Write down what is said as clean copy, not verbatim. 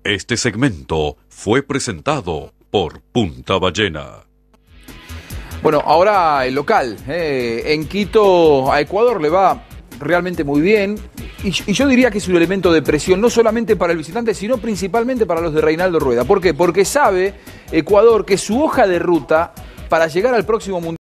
Este segmento fue presentado por Punta Ballena. Bueno, ahora el local. En Quito a Ecuador le va realmente muy bien. Y yo diría que es un elemento de presión, no solamente para el visitante, sino principalmente para los de Reinaldo Rueda. ¿Por qué? Porque sabe Ecuador que su hoja de ruta para llegar al próximo Mundial